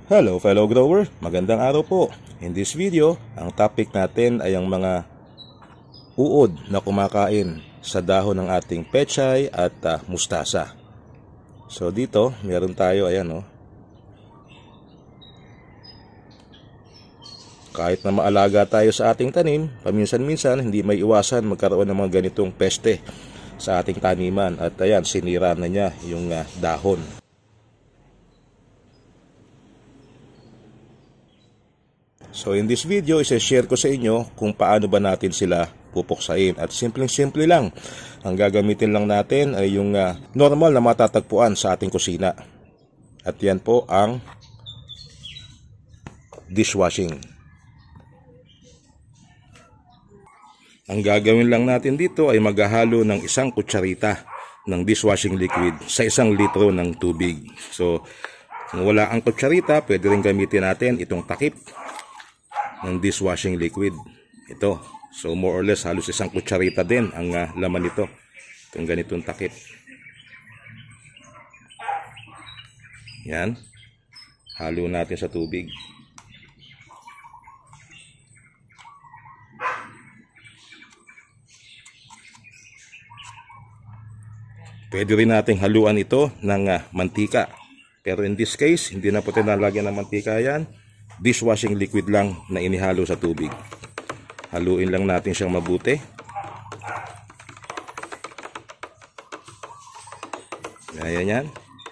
Hello fellow grower, magandang araw po. In this video, ang topic natin ay ang mga uod na kumakain sa dahon ng ating pechay at mustasa. So dito, meron tayo, ayan Kahit na maalaga tayo sa ating tanim, paminsan-minsan hindi may iwasan magkaroon ng mga ganitong peste sa ating taniman. At ayan, sinira na niya yung dahon. So in this video, isa-share ko sa inyo kung paano ba natin sila pupuksain. At simpleng-simple lang. Ang gagamitin lang natin ay yung normal na matatagpuan sa ating kusina. At yan po ang dishwashing. Ang gagawin lang natin dito ay maghahalo ng 1 kutsarita ng dishwashing liquid sa 1 litro ng tubig. So kung wala ang kutsarita, pwede rin gamitin natin itong takip ng dishwashing liquid. Ito. So more or less halos 1 kutsarita din ang laman nito. Itong ganitong takip. Yan. Halo natin sa tubig. Pwede rin nating haluan ito ng mantika. Pero in this case, hindi na po tayo nalagyan ng mantika yan. Dishwashing liquid lang na inihalo sa tubig. Haluin lang natin siyang mabuti. Ayan yan.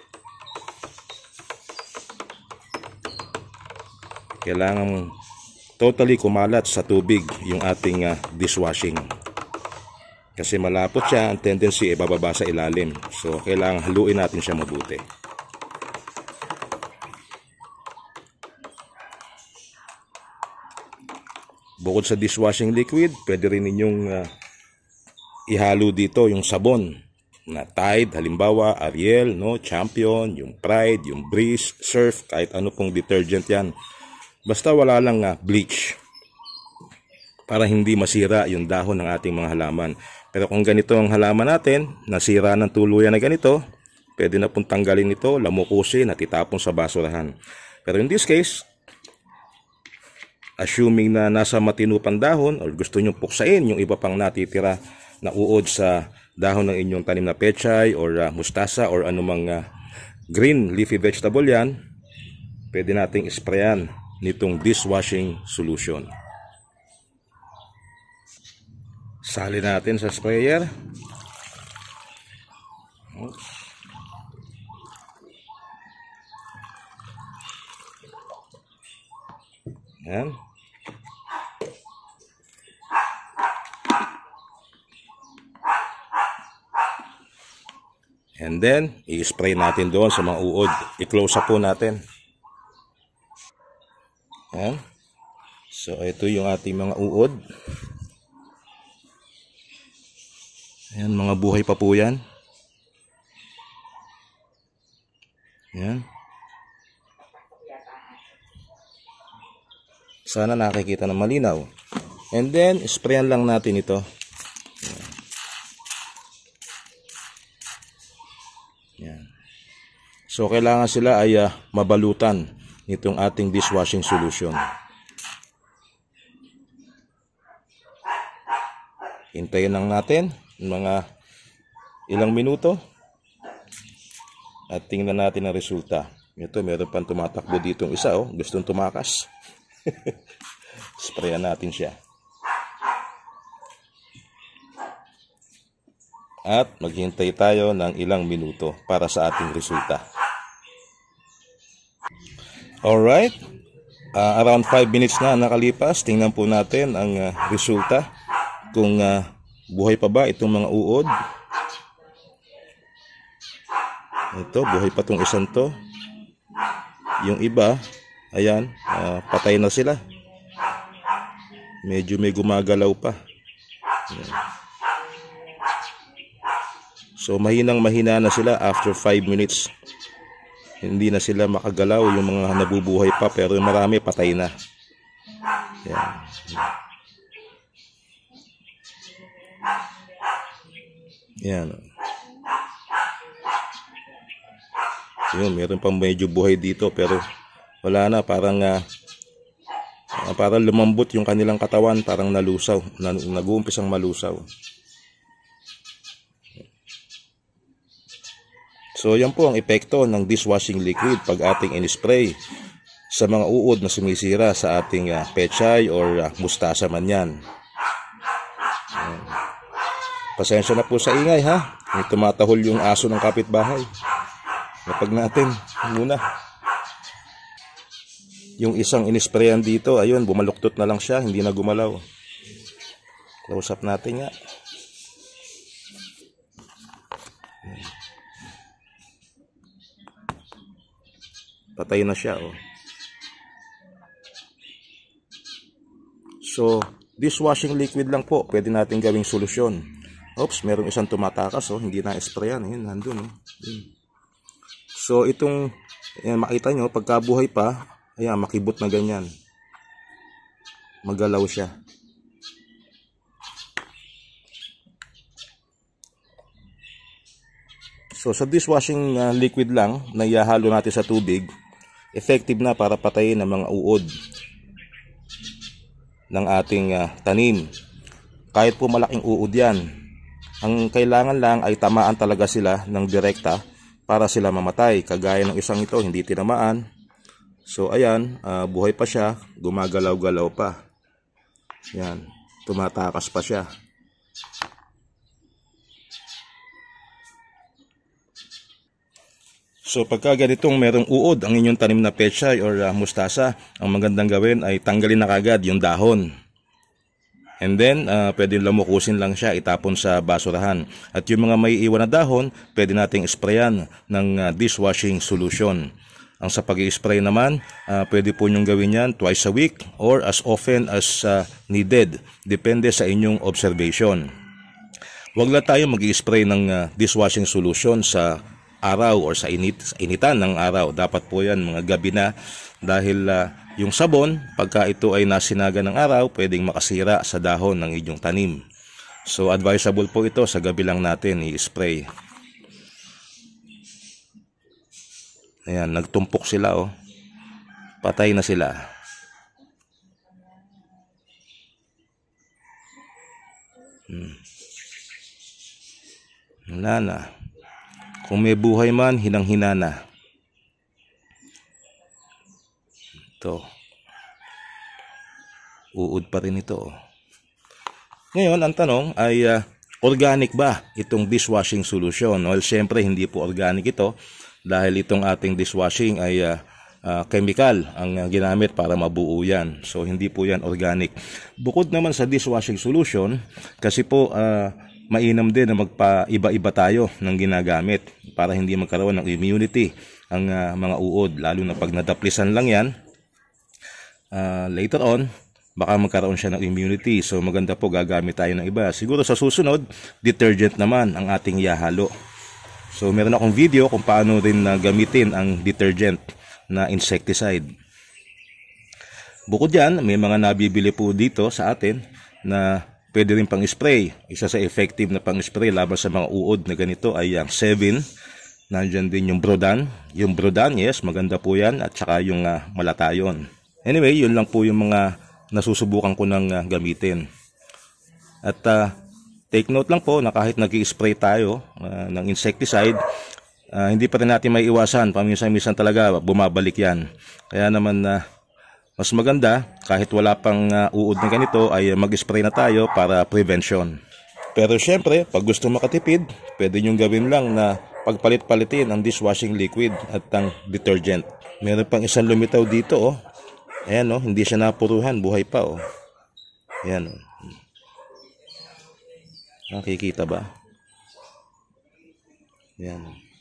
Kailangan totally kumalat sa tubig yung ating dishwashing. Kasi malapot siya, ang tendency ay bababa sa ilalim. So kailangan haluin natin siya mabuti. Bukod sa dishwashing liquid, pwede rin ninyong ihalo dito yung sabon na Tide, halimbawa Ariel, Champion, yung Pride, yung Breeze, Surf, kahit ano pong detergent yan. Basta wala lang bleach para hindi masira yung dahon ng ating mga halaman. Pero kung ganito ang halaman natin, nasira ng tuluyan na ganito, pwede na pong tanggalin ito, lamukusin at itapon sa basurahan. Pero in this case, assuming na nasa matino pang dahon or gusto nyo puksain yung iba pang natitira na uod sa dahon ng inyong tanim na pechay or mustasa or anumang green leafy vegetable yan, pwede nating sprayan nitong dishwashing solution. Sali natin sa sprayer. Yan. And then, i-spray natin doon sa mga uod. I-close up po natin. Yan. So, ito yung ating mga uod. Ayan, mga buhay pa po yan. Yan. Sana nakikita ng malinaw. And then, sprayan lang natin ito. Yan. So, kailangan sila ay mabalutan nitong ating dishwashing solution. Hintayin lang natin mga ilang minuto at tingnan natin ang resulta. Ito, meron pang tumatakbo ditong isa, gustong tumakas. Sprayan natin siya. At maghintay tayo ng ilang minuto para sa ating resulta. Alright, around 5 minutes na nakalipas. Tingnan po natin ang resulta. Kung buhay pa ba itong mga uod. Ito, buhay pa itong isang to. Yung iba, ayan, patay na sila. Medyo may gumagalaw pa. Ayan. So mahinang-mahina na sila after 5 minutes. Hindi na sila makagalaw, yung mga nabubuhay pa, pero marami patay na. Ayan. Yan. Yun, meron pang medyo buhay dito pero wala na, parang lumambot yung kanilang katawan, parang nalusaw, nag-uumpisang malusaw. So yan po ang epekto ng dishwashing liquid pag ating in-spray sa mga uod na sumisira sa ating pechay or mustasa man yan. Pasensya na po sa ingay ha, may tumatahol yung aso ng kapitbahay. Napag natin muna. Yung isang in-sprayan dito, ayun, bumaluktot na lang siya, hindi na gumalaw. Close up natin nga. Patay na siya, oh. So, dishwashing liquid lang po, pwede natin gawing solusyon. Oops, merong isang tumatakas, oh, hindi na-sprayan, yun, nandun, oh. So, itong, ayan, makita nyo, pagkabuhay pa, ayan, makibot na ganyan. Magalaw siya. So, sa dishwashing liquid lang, na ihahalo natin sa tubig, effective na para patayin ang mga uod ng ating tanim. Kahit po malaking uod yan, ang kailangan lang ay tamaan talaga sila ng direkta para sila mamatay. Kagaya ng isang ito, hindi tinamaan. So ayan, buhay pa siya, gumagalaw-galaw pa. Yan, tumatakas pa siya. So pagka ganitong merong uod ang inyong tanim na pechay or mustasa, ang magandang gawin ay tanggalin na kagad yung dahon. And then, pwede lamukusin lang siya, itapon sa basurahan. At yung mga may iwan na dahon, pwede nating sprayan ng dishwashing solution. Ang sa pag-i-spray naman, pwede po nyong gawin yan twice a week or as often as needed. Depende sa inyong observation. Huwag lang tayo mag-i-spray ng dishwashing solution sa araw or sa initan ng araw. Dapat po yan mga gabi na dahil yung sabon, pagka ito ay nasinaga ng araw, pwedeng makasira sa dahon ng inyong tanim. So advisable po ito sa gabi lang natin i-spray. Ayan, nagtumpok sila, oh. Patay na sila. Wala na. Kung may buhay man, hinang-hina na. Ito. Uod pa rin ito. Ngayon, ang tanong ay organic ba itong dishwashing solution? Well, syempre hindi po organic ito dahil itong ating dishwashing ay chemical ang ginamit para mabuo yan. So, hindi po yan organic. Bukod naman sa dishwashing solution, kasi po mainam din na magpa-iba-iba tayo ng ginagamit para hindi magkaroon ng immunity ang mga uod, lalo na pag nadaplisan lang yan, later on baka magkaroon siya ng immunity. So maganda po gagamit tayo ng iba. Siguro sa susunod, detergent naman ang ating ihahalo. So meron akong video kung paano rin gamitin ang detergent na insecticide. Bukod yan, may mga nabibili po dito sa atin na pwede rin pang spray. Isa sa effective na pang spray laban sa mga uod na ganito ay ang 7. Nandyan din yung Brodan. Yung Brodan, yes, maganda po yan. At saka yung Malatayon. Anyway, yun lang po yung mga nasusubukan ko ng gamitin. At take note lang po na kahit nag-i-spray tayo ng insecticide, hindi pa rin natin may iwasan. Paminsan-minsan talaga bumabalik yan. Kaya naman mas maganda, kahit wala pang uod na ganito, ay mag-spray na tayo para prevention. Pero syempre, pag gusto makatipid, pwede nyong gawin lang na pagpalit-palitin ang dishwashing liquid at ang detergent. Meron pang isang lumitaw dito, oh. Ayan, oh, hindi siya napuruhan, buhay pa, oh. Ayan, oh. Nakikita ba? Ayan.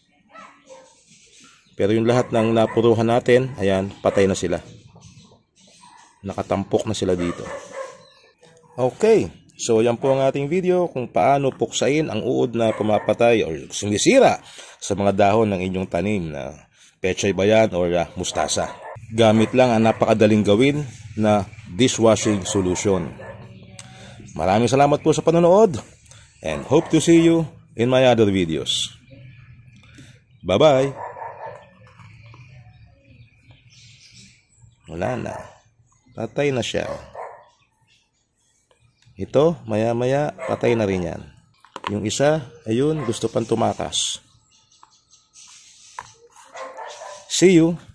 Pero yung lahat ng napuruhan natin, ayan, patay na sila. Nakatampok na sila dito. Okay, so yan po ang ating video kung paano puksain ang uod na pumapatay o sumisira sa mga dahon ng inyong tanim na pechay bayan o mustasa. Gamit lang ang napakadaling gawin na dishwashing solution. Maraming salamat po sa panonood and hope to see you in my other videos. Bye-bye! Wala na. Patay na siya. Ito, maya-maya, patay na rin yan. Yung isa, ayun, gusto pang tumakas. See you!